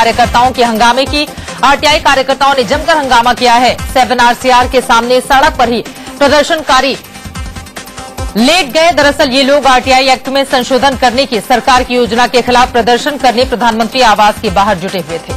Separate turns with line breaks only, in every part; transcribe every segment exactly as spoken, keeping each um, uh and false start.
कार्यकर्ताओं के हंगामे की। आरटीआई कार्यकर्ताओं ने जमकर हंगामा किया है। सेवन आरसीआर के सामने सड़क पर ही प्रदर्शनकारी लेट गए। दरअसल ये लोग आरटीआई एक्ट में संशोधन करने की सरकार की योजना के खिलाफ प्रदर्शन करने प्रधानमंत्री आवास के बाहर जुटे हुए थे।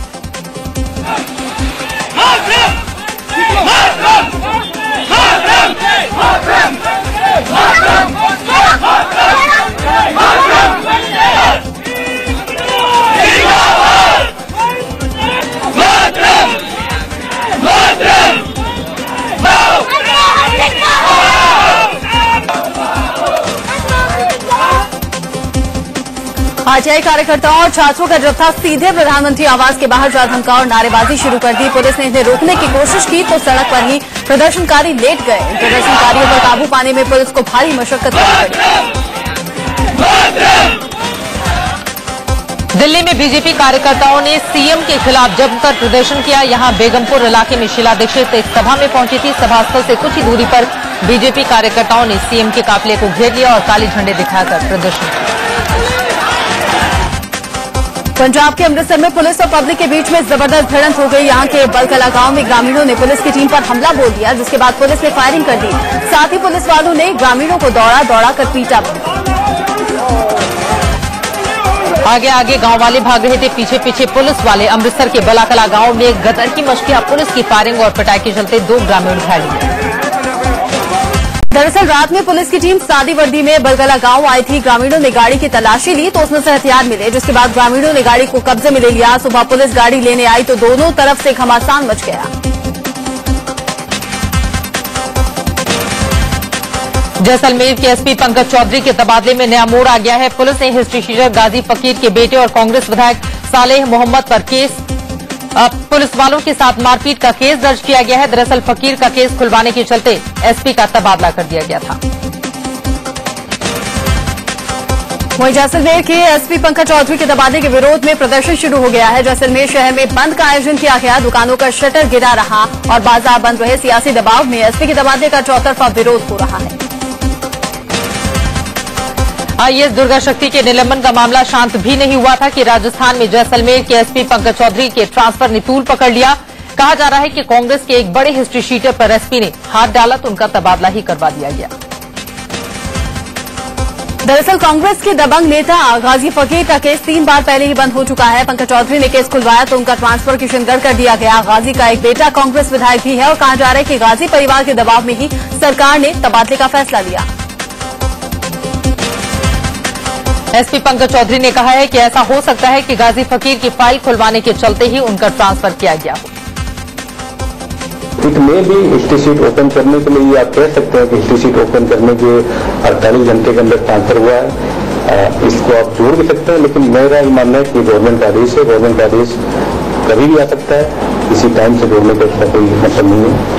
आरटीआई कार्यकर्ताओं और छात्रों का जत्था सीधे प्रधानमंत्री आवास के बाहर जा धमका और नारेबाजी शुरू कर दी। पुलिस ने इन्हें रोकने की कोशिश की तो सड़क पर ही प्रदर्शनकारी लेट गए। प्रदर्शनकारियों पर काबू पाने में पुलिस को भारी मशक्कत करनी पड़ी।
दिल्ली में बीजेपी कार्यकर्ताओं ने सीएम के खिलाफ जमकर प्रदर्शन किया। यहां बेगमपुर इलाके में शीला दीक्षित एक सभा में पहुंची थी। सभास्थल से कुछ ही दूरी पर बीजेपी कार्यकर्ताओं ने सीएम के काफिले को घेर लिया और काले झंडे दिखाकर प्रदर्शन किया।
पंजाब के अमृतसर में पुलिस और पब्लिक के बीच में जबरदस्त भिड़ंत हो गई। यहां के बलकला गांव में ग्रामीणों ने पुलिस की टीम पर हमला बोल दिया, जिसके बाद पुलिस ने फायरिंग कर दी। साथ ही पुलिस वालों ने ग्रामीणों को दौड़ा दौड़ा कर पीटा।
आगे आगे गांव वाले भाग रहे थे, पीछे पीछे पुलिस वाले। अमृतसर के बलाकला गांव में गदर की मशकिया पुलिस की फायरिंग और पिटाई के चलते दो ग्रामीण घायल हुए।
दरअसल रात में पुलिस की टीम सादी वर्दी में बलगला गांव आई थी। ग्रामीणों ने गाड़ी की तलाशी ली तो उसमें से हथियार मिले, जिसके बाद ग्रामीणों ने गाड़ी को कब्जे में ले लिया। सुबह पुलिस गाड़ी लेने आई तो दोनों तरफ से घमासान मच गया।
जैसलमेर के एसपी पंकज चौधरी के तबादले में नया मोड़ आ गया है। पुलिस ने हिस्ट्री शीटर गाजी फकीर के बेटे और कांग्रेस विधायक सालेह मोहम्मद पर केस पुलिस वालों के साथ मारपीट का केस दर्ज किया गया है। दरअसल फकीर का केस खुलवाने के चलते एसपी का तबादला कर दिया गया था।
वहीं जैसलमेर के एसपी पंकज चौधरी के तबादले के विरोध में प्रदर्शन शुरू हो गया है। जैसलमेर शहर में बंद का आयोजन किया गया। दुकानों का शटर गिरा रहा और बाजार बंद रहे। सियासी दबाव में एसपी के तबादले का चौतरफा विरोध हो रहा है।
आईएएस दुर्गा शक्ति के निलंबन का मामला शांत भी नहीं हुआ था कि राजस्थान में जैसलमेर के एसपी पंकज चौधरी के ट्रांसफर ने तूल पकड़ लिया। कहा जा रहा है कि कांग्रेस के एक बड़े हिस्ट्री शीटर पर एसपी ने हाथ डाला तो उनका तबादला ही करवा दिया गया।
दरअसल कांग्रेस के दबंग नेता गाजी फकीर का केस तीन बार पहले ही बंद हो चुका है। पंकज चौधरी ने केस खुलवाया तो उनका ट्रांसफर किशनगढ़ कर दिया गया। गाजी का एक बेटा कांग्रेस विधायक भी है और कहा जा रहा है कि गाजी परिवार के दबाव में ही सरकार ने तबादले का फैसला लिया।
एसपी पंकज चौधरी ने कहा है कि ऐसा हो सकता है कि गाजी फकीर की फाइल खुलवाने के चलते ही उनका ट्रांसफर किया गया हो।
इट में भी हिस्ट्री शीट ओपन करने के लिए आप कह सकते हैं कि हिस्ट्री शीट ओपन करने के अड़तालीस घंटे के अंदर ट्रांसफर हुआ है। इसको आप जोड़ भी सकते हैं, लेकिन मेरा ये मानना है कि गवर्नमेंट का आदेश है। गवर्नमेंट का आदेश कभी भी आ सकता है, इसी टाइम से जोड़ने का इसका कोई मतलब नहीं है।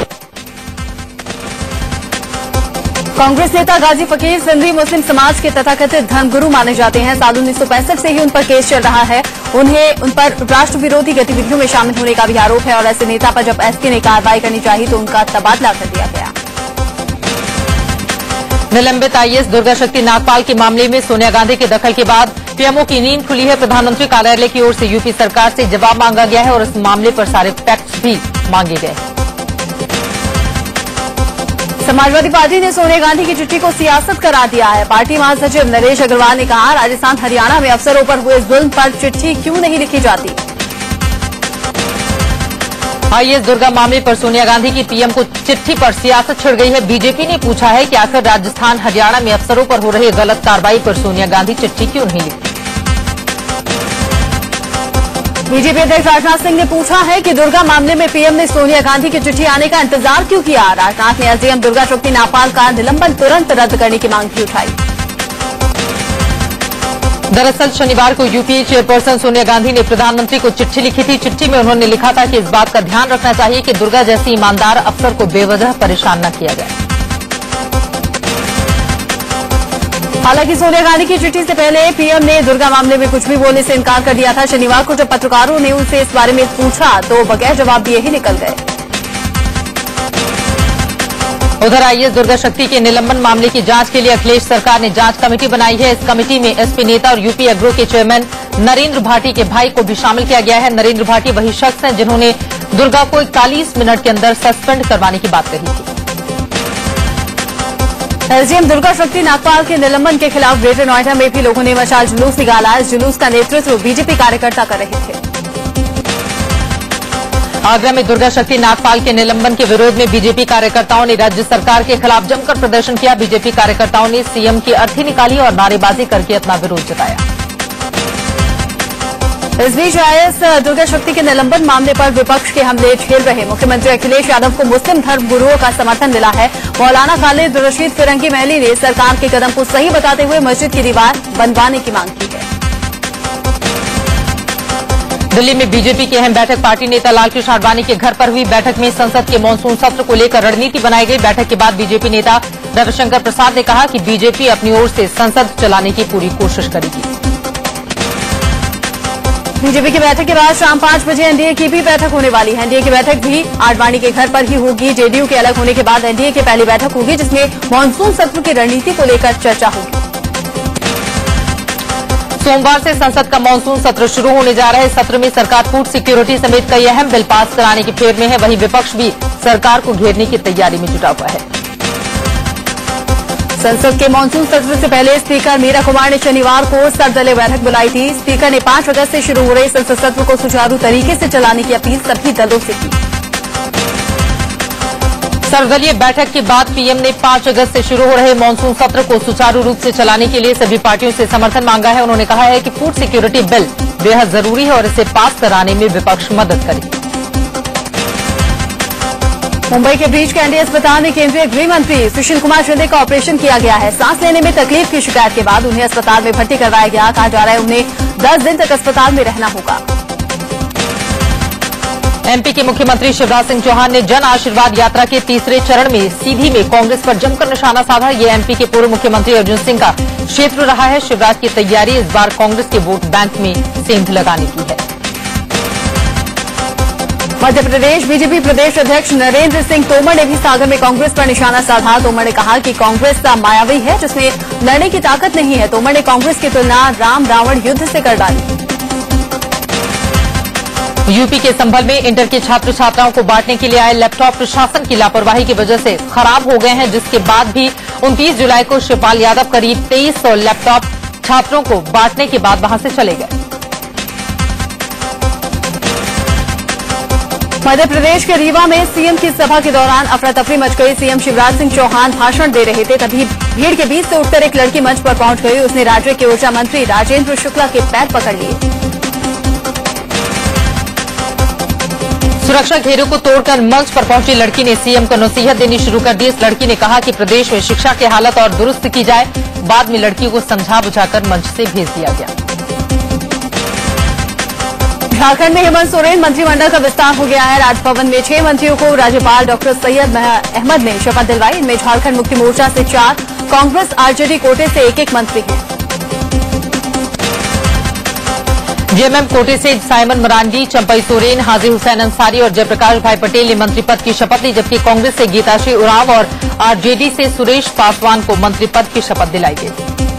कांग्रेस नेता गाजी फकीर सिंधी मुस्लिम समाज के तथाकथित धर्मगुरु माने जाते हैं। साल उन्नीस सौ पैंसठ से ही उन पर केस चल रहा है। उन्हें उन पर राष्ट्र विरोधी गतिविधियों में शामिल होने का भी आरोप है और ऐसे नेता पर जब एसपी ने कार्रवाई करनी चाहिए तो उनका तबादला कर दिया गया।
निलंबित आईएएस दुर्गा शक्ति नागपाल के मामले में सोनिया गांधी के दखल के बाद पीएमओ की नींद खुली है। प्रधानमंत्री कार्यालय की ओर से यूपी सरकार से जवाब मांगा गया है और इस मामले पर सारे फैक्ट्स भी मांगे गए।
समाजवादी पार्टी ने सोनिया गांधी की चिट्ठी को सियासत करार दिया है। पार्टी महासचिव नरेश अग्रवाल ने कहा, राजस्थान हरियाणा में अफसरों पर हुए जुल्म पर चिट्ठी क्यों नहीं लिखी जाती।
आईएएस दुर्गा मामले पर सोनिया गांधी की पीएम को चिट्ठी पर सियासत छिड़ गई है। बीजेपी ने पूछा है कि आखिर राजस्थान हरियाणा में अफसरों पर हो रही गलत कार्रवाई पर सोनिया गांधी चिट्ठी क्यों नहीं लिखती।
बीजेपी अध्यक्ष राजनाथ सिंह ने पूछा है कि दुर्गा मामले में पीएम ने सोनिया गांधी की चिट्ठी आने का इंतजार क्यों किया। राजनाथ ने एसडीएम दुर्गा शक्ति नागपाल का निलंबन तुरंत रद्द करने की मांग भी उठाई।
दरअसल शनिवार को यूपीए चेयरपर्सन सोनिया गांधी ने प्रधानमंत्री को चिट्ठी लिखी थी। चिट्ठी में उन्होंने लिखा था कि इस बात का ध्यान रखना चाहिए कि दुर्गा जैसी ईमानदार अफसर को बेवजह परेशान न किया जाए।
हालांकि सोनिया गांधी की चिट्ठी से पहले पीएम ने दुर्गा मामले में कुछ भी बोलने से इनकार कर दिया था। शनिवार को जब पत्रकारों ने उनसे इस बारे में पूछा तो बगैर जवाब दिए ही निकल गए।
उधर आईएएस दुर्गा शक्ति के निलंबन मामले की जांच के लिए अखिलेश सरकार ने जांच कमेटी बनाई है। इस कमेटी में एसपी नेता और यूपी एग्रो के चेयरमैन नरेंद्र भाटी के भाई को भी शामिल किया गया है। नरेंद्र भाटी वही शख्स हैं जिन्होंने दुर्गा को इकतालीस मिनट के अंदर सस्पेंड करवाने की बात कही थी।
एसडीएम दुर्गा शक्ति नागपाल के निलंबन के खिलाफ ग्रेटर नोएडा में भी लोगों ने मचा जुलूस निकाला। इस जुलूस का नेतृत्व बीजेपी कार्यकर्ता कर रहे थे।
आगरा में दुर्गा शक्ति नागपाल के निलंबन के विरोध में बीजेपी कार्यकर्ताओं ने राज्य सरकार के खिलाफ जमकर प्रदर्शन किया। बीजेपी कार्यकर्ताओं ने सीएम की अर्थी निकाली और नारेबाजी करके अपना विरोध जताया।
इस बीच आईएएस दुर्गा शक्ति के निलंबन मामले पर विपक्ष के हमले झेल रहे मुख्यमंत्री अखिलेश यादव को मुस्लिम धर्म गुरुओं का समर्थन मिला है। मौलाना खालिद रशीद फिरंगी महली ने सरकार के कदम को सही बताते हुए मस्जिद की दीवार बनवाने की मांग की है।
दिल्ली में बीजेपी की अहम बैठक, पार्टी नेता लालकृष्ण आडवाणी के घर पर हुई। बैठक में संसद के मानसून सत्र को लेकर रणनीति बनाई गई। बैठक के बाद बीजेपी नेता रविशंकर प्रसाद ने कहा कि बीजेपी अपनी ओर से संसद चलाने की पूरी कोशिश करेगी।
बीजेपी की बैठक के बाद शाम पांच बजे एनडीए की भी बैठक होने वाली है। एनडीए की बैठक भी आडवाणी के घर पर ही होगी। जेडीयू के अलग होने के बाद एनडीए की पहली बैठक होगी जिसमें मानसून सत्र की रणनीति को लेकर चर्चा होगी।
सोमवार से संसद का मानसून सत्र शुरू होने जा रहा है। सत्र में सरकार फूड सिक्योरिटी समेत कई अहम बिल पास कराने की फेर में है। वहीं विपक्ष भी सरकार को घेरने की तैयारी में जुटा हुआ है।
संसद के मानसून सत्र से पहले स्पीकर मीरा कुमार ने शनिवार को सर्वदलीय बैठक बुलाई थी। स्पीकर ने पांच अगस्त से शुरू हो रहे संसद सत्र को सुचारू तरीके से चलाने की अपील सभी दलों से की।
सर्वदलीय बैठक के बाद पीएम ने पांच अगस्त से शुरू हो रहे मानसून सत्र को सुचारू रूप से चलाने के लिए सभी पार्टियों से समर्थन मांगा है। उन्होंने कहा है कि फूड सिक्योरिटी बिल बेहद जरूरी है और इसे पास कराने में विपक्ष मदद करे।
मुंबई के ब्रीच कैंडी अस्पताल में केंद्रीय गृह मंत्री सुशील कुमार शिंदे का ऑपरेशन किया गया है। सांस लेने में तकलीफ की शिकायत के बाद उन्हें अस्पताल में भर्ती करवाया गया। कहा जा रहा है उन्हें दस दिन तक अस्पताल में रहना होगा।
एमपी के मुख्यमंत्री शिवराज सिंह चौहान ने जन आशीर्वाद यात्रा के तीसरे चरण में सीधी में कांग्रेस पर जमकर निशाना साधा। ये एमपी के पूर्व मुख्यमंत्री अर्जुन सिंह का क्षेत्र रहा है। शिवराज की तैयारी इस बार कांग्रेस के वोट बैंक में सेंध लगाने की है।
मध्य प्रदेश बीजेपी प्रदेश अध्यक्ष नरेंद्र सिंह तोमर ने भी सागर में कांग्रेस पर निशाना साधा। तोमर ने कहा कि कांग्रेस मायावी है जिसमें लड़ने की ताकत नहीं है। तोमर ने कांग्रेस की तुलना राम रावण युद्ध से कर डाली।
यूपी के संभल में इंटर के छात्र छात्राओं को बांटने के लिए आए लैपटॉप प्रशासन की लापरवाही की वजह से खराब हो गए हैं, जिसके बाद भी उनतीस जुलाई को शिवपाल यादव करीब तेईस सौ लैपटॉप छात्रों को बांटने के बाद वहां से चले गए।
मध्य प्रदेश के रीवा में सीएम की सभा के दौरान अफरा तफरी मच गई। सीएम शिवराज सिंह चौहान भाषण दे रहे थे, तभी भीड़ के बीच से उठकर एक लड़की मंच पर पहुंच गई। उसने राज्य के ऊर्जा मंत्री राजेंद्र शुक्ला के पैर पकड़ लिए।
सुरक्षा घेरे को तोड़कर मंच पर पहुंची लड़की ने सीएम को नसीहत देनी शुरू कर दी। इस लड़की ने कहा कि प्रदेश में शिक्षा की हालत और दुरुस्त की जाए। बाद में लड़की को समझा बुझाकर मंच से भेज दिया गया।
झारखंड में हेमंत सोरेन मंत्रिमंडल का विस्तार हो गया है। राजभवन में छह मंत्रियों को राज्यपाल डॉक्टर सैयद अहमद ने शपथ दिलवाई। इनमें झारखंड मुक्ति मोर्चा से चार, कांग्रेस आरजेडी कोटे से एक एक मंत्री हैं।
जेएमएम कोटे से साइमन मरांडी, चंपई सोरेन, हाजी हुसैन अंसारी और जयप्रकाश भाई पटेल ने मंत्री पद की शपथ ली, जबकि कांग्रेस से गीताश्री उरांव और आरजेडी से सुरेश पासवान को मंत्री पद की शपथ दिलाई गई।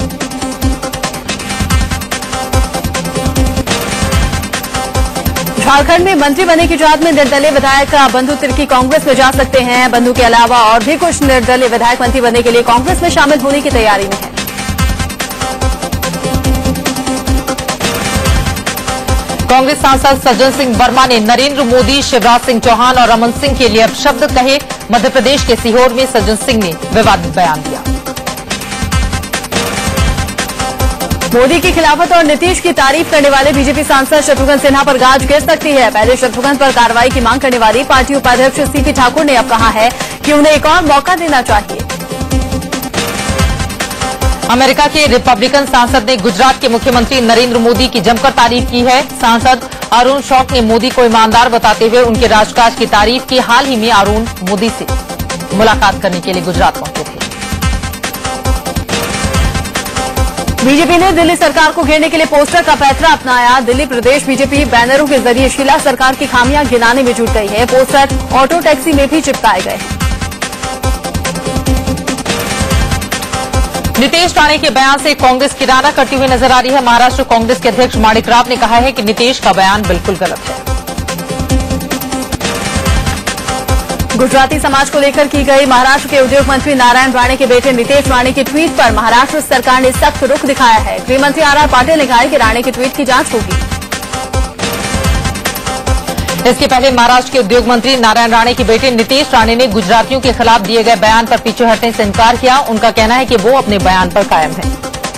झारखंड में मंत्री बनने की जांच में निर्दलीय विधायक बंधु तिर्की कांग्रेस में जा सकते हैं। बंधु के अलावा और भी कुछ निर्दलीय विधायक मंत्री बनने के लिए कांग्रेस में शामिल होने की तैयारी में है।
कांग्रेस सांसद सज्जन सिंह वर्मा ने नरेंद्र मोदी, शिवराज सिंह चौहान और रमन सिंह के लिए अपशब्द कहे। मध्य प्रदेश के सीहोर में सज्जन सिंह ने विवादित बयान दिया।
मोदी की खिलाफत और नीतीश की तारीफ करने वाले बीजेपी सांसद शत्रुघ्न सिन्हा पर गाज गिर सकती है। पहले शत्रुघ्न पर कार्रवाई की मांग करने वाली पार्टी उपाध्यक्ष सीपी ठाकुर ने अब कहा है कि उन्हें एक और मौका देना चाहिए।
अमेरिका के रिपब्लिकन सांसद ने गुजरात के मुख्यमंत्री नरेंद्र मोदी की जमकर तारीफ की है। सांसद अरुण शौक ने मोदी को ईमानदार बताते हुए उनके राजकाज की तारीफ की। हाल ही में अरुण मोदी से मुलाकात करने के लिए गुजरात पहुंचे थे।
बीजेपी ने दिल्ली सरकार को घेरने के लिए पोस्टर का पैंतरा अपनाया। दिल्ली प्रदेश बीजेपी बैनरों के जरिए शीला सरकार की खामियां गिनाने में जुट गई है। पोस्टर ऑटो टैक्सी में भी चिपकाए गए हैं।
नीतीश राणे के बयान से कांग्रेस किनारा करती हुई नजर आ रही है। महाराष्ट्र कांग्रेस के अध्यक्ष माणिक राव ने कहा है कि नीतीश का बयान बिल्कुल गलत है।
गुजराती समाज को लेकर की गई महाराष्ट्र के उद्योग मंत्री नारायण राणे के बेटे नीतीश राणे की ट्वीट पर महाराष्ट्र सरकार ने सख्त रुख दिखाया है। गृह मंत्री आर आर पाटिल ने कहा है कि राणे के ट्वीट की जांच होगी।
इसके पहले महाराष्ट्र के उद्योग मंत्री नारायण राणे के बेटे नीतीश राणे ने गुजरातियों के खिलाफ दिए गए बयान पर पीछे हटने से इनकार किया। उनका कहना है कि वो अपने बयान पर कायम है।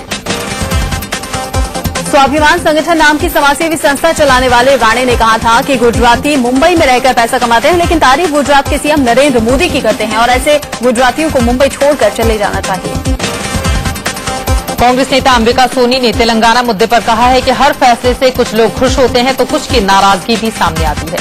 स्वाभिमान संगठन नाम की समाजसेवी संस्था चलाने वाले राणे ने कहा था कि गुजराती मुंबई में रहकर पैसा कमाते हैं, लेकिन तारीफ गुजरात के सीएम नरेंद्र मोदी की करते हैं और ऐसे गुजरातियों को मुंबई छोड़कर चले जाना चाहिए।
कांग्रेस नेता अंबिका सोनी ने तेलंगाना मुद्दे पर कहा है कि हर फैसले से कुछ लोग खुश होते हैं तो कुछ की नाराजगी भी सामने आती है।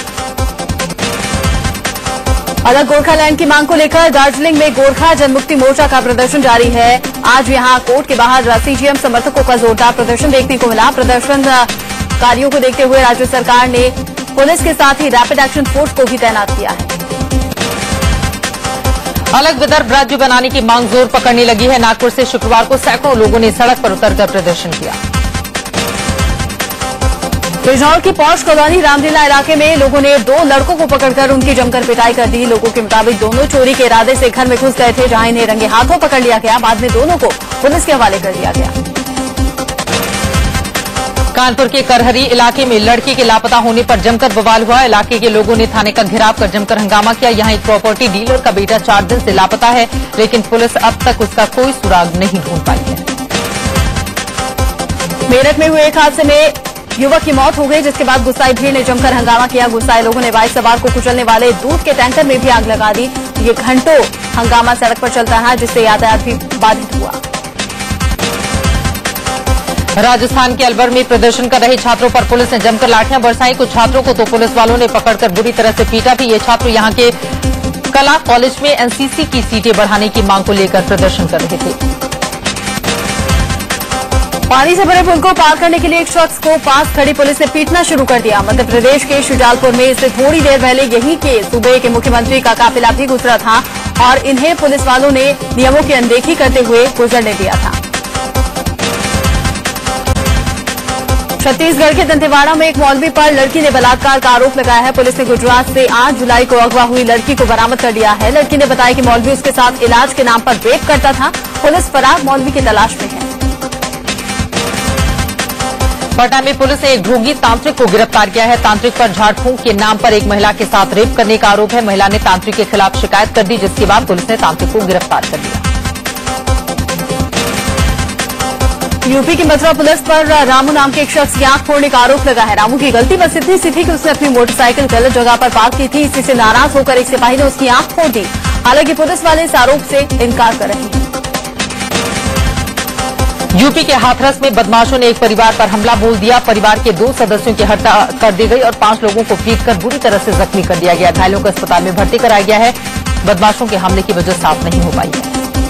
अलग गोरखालैंड की मांग को लेकर दार्जिलिंग में गोरखा जनमुक्ति मोर्चा का प्रदर्शन जारी है। आज यहां कोर्ट के बाहर सीजीएम समर्थकों का जोरदार प्रदर्शन देखने को मिला। प्रदर्शनकारियों को देखते हुए राज्य सरकार ने पुलिस के साथ ही रैपिड एक्शन फोर्स को भी तैनात किया है।
अलग विदर्भ राज्य बनाने की मांग जोर पकड़ने लगी है। नागपुर से शुक्रवार को सैकड़ों लोगों ने सड़क पर उतरकर प्रदर्शन किया।
बिजनौर की पौष कॉलोनी रामलीला इलाके में लोगों ने दो लड़कों को पकड़कर उनकी जमकर पिटाई कर दी। लोगों के मुताबिक दोनों चोरी के इरादे से घर में घुस गए थे, जहां इन्हें रंगे हाथों पकड़ लिया गया। बाद में दोनों को पुलिस के हवाले कर दिया गया।
कानपुर के करहरी इलाके में लड़की के लापता होने पर जमकर बवाल हुआ। इलाके के लोगों ने थाने का घेराव कर जमकर हंगामा किया। यहां एक प्रॉपर्टी डीलर का बेटा चार दिन से लापता है, लेकिन पुलिस अब तक उसका कोई सुराग नहीं ढूंढ पाई है।
मेरठ में हुए एक हादसे में युवक की मौत हो गई, जिसके बाद गुस्साई भीड़ ने जमकर हंगामा किया। गुस्साए लोगों ने बाइक सवार को कुचलने वाले दूध के टैंकर में भी आग लगा दी। ये घंटों हंगामा सड़क पर चलता रहा, जिससे यातायात भी बाधित हुआ।
राजस्थान के अलवर में प्रदर्शन कर रहे छात्रों पर पुलिस ने जमकर लाठियां बरसाई। कुछ छात्रों को तो पुलिस वालों ने पकड़कर बुरी तरह से पीटा भी। ये छात्र यहां के कला कॉलेज में एनसीसी की सीटें बढ़ाने की मांग को लेकर प्रदर्शन कर रहे थे।
पानी से भरे पुल को पार करने के लिए एक शख्स को पास खड़ी पुलिस ने पीटना शुरू कर दिया। मध्य प्रदेश के शुजालपुर में इससे थोड़ी देर पहले यहीं के सूबे के मुख्यमंत्री का काफिला भी गुजरा था और इन्हें पुलिस वालों ने नियमों की अनदेखी करते हुए गुजरने दिया था। छत्तीसगढ़ के दंतेवाड़ा में एक मौलवी पर लड़की ने बलात्कार का आरोप लगाया है। पुलिस ने गुजरात से आठ जुलाई को अगवा हुई लड़की को बरामद कर लिया है। लड़की ने बताया कि मौलवी उसके साथ इलाज के नाम पर रेप करता था। पुलिस फरार मौलवी की तलाश में है।
पटना में पुलिस ने एक ढोंगी तांत्रिक को गिरफ्तार किया है। तांत्रिक पर झाड़ फूंक के नाम पर एक महिला के साथ रेप करने का आरोप है। महिला ने तांत्रिक के खिलाफ शिकायत कर दी, जिसके बाद पुलिस ने तांत्रिक को गिरफ्तार कर लिया।
यूपी की मथुरा पुलिस पर रामू नाम के एक शख्स की आंख फोड़ने का आरोप लगा है। रामू की गलती बस इतनी सी थी कि उसने अपनी मोटरसाइकिल गलत जगह पर पार्क की थी। इसी से नाराज होकर एक सिपाही ने उसकी आंख फोड़ दी। हालांकि पुलिस वाले इस आरोप से इनकार कर रहे हैं।
यूपी के हाथरस में बदमाशों ने एक परिवार पर हमला बोल दिया। परिवार के दो सदस्यों की हत्या कर दी गई और पांच लोगों को पीटकर बुरी तरह से जख्मी कर दिया गया। घायलों को अस्पताल में भर्ती कराया गया है। बदमाशों के हमले की वजह साफ नहीं हो पाई है।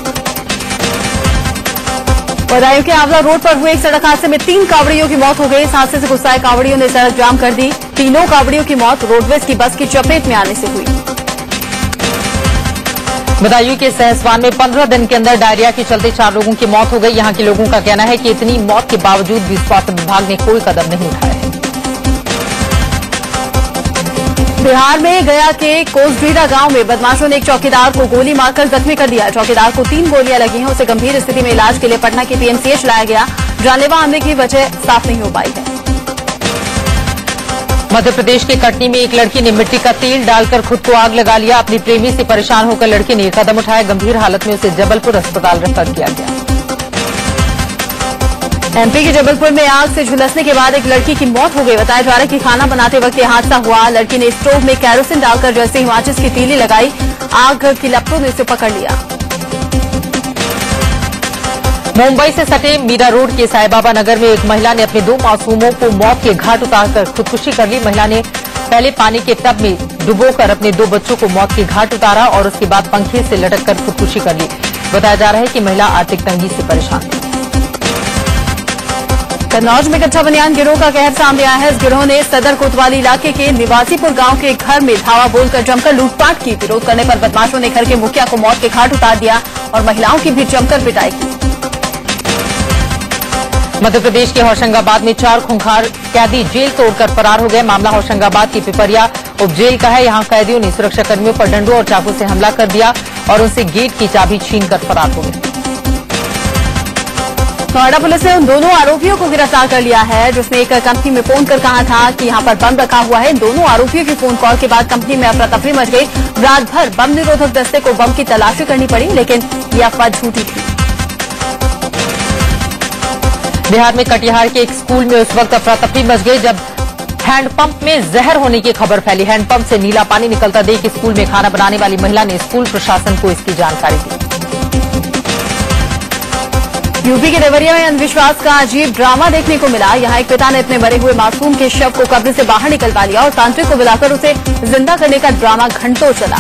बदायूं के आंवला रोड पर हुए एक सड़क हादसे में तीन कावड़ियों की मौत हो गई। इस हादसे से गुस्साए कावड़ियों ने सड़क जाम कर दी। तीनों कावड़ियों की मौत रोडवेज की बस की चपेट में आने से हुई।
बदायूं के सहसवान में पंद्रह दिन के अंदर डायरिया के चलते चार लोगों की मौत हो गई। यहां के लोगों का कहना है कि इतनी मौत के बावजूद भी स्वास्थ्य विभाग ने कोई कदम नहीं उठाया है।
बिहार में गया के कोसबीरा गांव में बदमाशों ने एक चौकीदार को गोली मारकर जख्मी कर दिया। चौकीदार को तीन गोलियां लगी हैं। उसे गंभीर स्थिति में इलाज के लिए पटना के पीएमसीएच लाया गया। जानलेवा हमले की वजह साफ नहीं हो पाई है।
मध्य प्रदेश के कटनी में एक लड़की ने मिट्टी का तेल डालकर खुद को आग लगा लिया। अपनी प्रेमी से परेशान होकर लड़की ने कदम उठाया। गंभीर हालत में उसे जबलपुर अस्पताल रेफर किया गया।
एमपी के जबलपुर में आग से झुलसने के बाद एक लड़की की मौत हो गई। बताया जा रहा है कि खाना बनाते वक्त यह हादसा हुआ। लड़की ने स्टोव में कैरोसिन डालकर जैसे ही माचिस की तीली लगाई, आग की लपटों ने उसे पकड़ लिया।
मुंबई से सटे मीरा रोड के साईबाबा नगर में एक महिला ने अपने दो मासूमों को मौत के घाट उतारकर खुदकुशी कर ली। महिला ने पहले पानी के टब में डुबोकर अपने दो बच्चों को मौत के घाट उतारा और उसके बाद पंखे से लटककर खुदकुशी कर ली। बताया जा रहा है कि महिला आर्थिक तंगी से परेशान थी।
कन्नौज में कच्चा बनियान गिरोह का कहर सामने आया है। इस गिरोह ने सदर कोतवाली इलाके के निवासीपुर गांव के एक घर में धावा बोलकर जमकर लूटपाट की। विरोध करने पर बदमाशों ने घर के मुखिया को मौत के घाट उतार दिया और महिलाओं की भी जमकर पिटाई की।
मध्य प्रदेश के होशंगाबाद में चार खूंखार कैदी जेल तोड़कर फरार हो गए। मामला होशंगाबाद की पिपरिया उप जेल का है। यहां कैदियों ने सुरक्षाकर्मियों पर डंडों और चाकू से हमला कर दिया और उनसे गेट की चाबी छीनकर फरार हो गए।
नोएडा पुलिस ने उन दोनों आरोपियों को गिरफ्तार कर लिया है जिसने एक कंपनी में फोन कर कहा था कि यहां पर बम रखा हुआ है। इन दोनों आरोपियों की फोन कॉल के बाद कंपनी में अफरा तफरी मच गई। रात भर बम निरोधक दस्ते को बम की तलाशी करनी पड़ी, लेकिन यह अफवाह झूठी थी।
बिहार में कटिहार के एक स्कूल में उस वक्त अफरा तफरी मच गई जब हैंडपंप में जहर होने की खबर फैली। हैंडपंप से नीला पानी निकलता देख स्कूल में खाना बनाने वाली महिला ने स्कूल प्रशासन को इसकी जानकारी दी।
यूपी के देवरिया में अंधविश्वास का अजीब ड्रामा देखने को मिला। यहां एक पिता ने अपने मरे हुए मासूम के शव को कब्र से बाहर निकलवा लिया और तांत्रिक को बुलाकर उसे जिंदा करने का ड्रामा घंटों चला।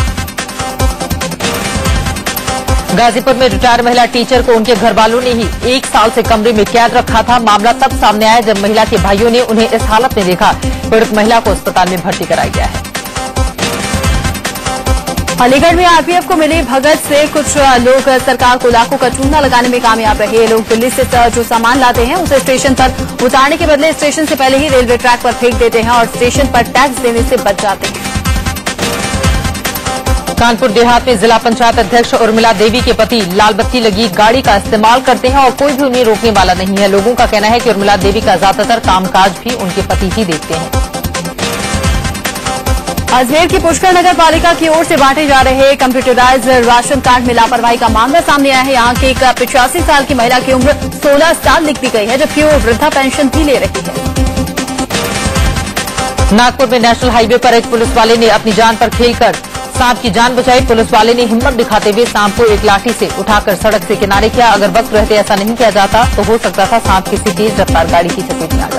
गाजीपुर में रिटायर महिला टीचर को उनके घरवालों ने ही एक साल से कमरे में कैद रखा था। मामला तब सामने आया जब महिला के भाइयों ने उन्हें इस हालत में देखा। पीड़ित महिला को अस्पताल में भर्ती कराया गया है।
अलीगढ़ में आरपीएफ को मिली भगत से कुछ लोग सरकार को लाखों का चूना लगाने में कामयाब रहे। लोग दिल्ली से जो सामान लाते हैं उसे स्टेशन पर उतारने के बदले स्टेशन से पहले ही रेलवे ट्रैक पर फेंक देते हैं और स्टेशन पर टैक्स देने से बच जाते हैं।
कानपुर देहात में जिला पंचायत अध्यक्ष उर्मिला देवी के पति लाल बत्ती लगी गाड़ी का इस्तेमाल करते हैं और कोई भी उन्हें रोकने वाला नहीं है। लोगों का कहना है कि उर्मिला देवी का ज्यादातर कामकाज भी उनके पति ही देखते हैं।
अजमेर की पुष्कर नगर पालिका की ओर से बांटे जा रहे कंप्यूटराइज राशन कार्ड में लापरवाही का मामला सामने आया है। यहाँ की एक पिचासी साल की महिला की उम्र सोलह साल लिख दी गई है, जबकि वो वृद्धा पेंशन भी ले रही है।
नागपुर में नेशनल हाईवे पर एक पुलिस वाले ने अपनी जान पर खेलकर सांप की जान बचाई। पुलिस वाले ने हिम्मत दिखाते हुए सांप को एक लाठी से उठाकर सड़क से किनारे किया। अगर वक्त रहते ऐसा नहीं किया जाता तो हो सकता था सांप किसी तेज रफ्तार गाड़ी की चपेट में आ जाता।